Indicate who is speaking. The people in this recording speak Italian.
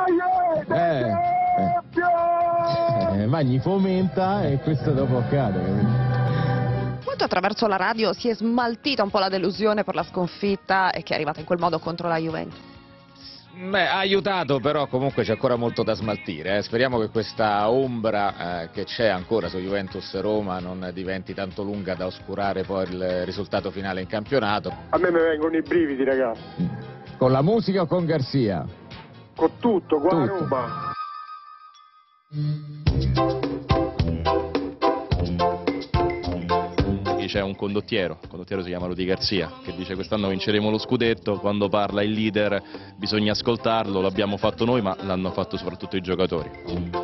Speaker 1: Ma gli fomenta e questo dopo accade, capito?
Speaker 2: Molto attraverso la radio si è smaltita un po' la delusione per la sconfitta e che è arrivata in quel modo contro la Juventus.
Speaker 3: Beh, ha aiutato, però comunque c'è ancora molto da smaltire. Speriamo che questa ombra che c'è ancora su Juventus-Roma non diventi tanto lunga da oscurare poi il risultato finale in campionato.
Speaker 4: A me mi vengono i brividi, ragazzi.
Speaker 1: Con la musica o con Garcia?
Speaker 4: Con tutto, qua a
Speaker 1: Tutto.
Speaker 4: Roma.
Speaker 5: C'è un condottiero, il condottiero si chiama Rudy Garcia, che dice quest'anno vinceremo lo scudetto. Quando parla il leader bisogna ascoltarlo, l'abbiamo fatto noi ma l'hanno fatto soprattutto i giocatori.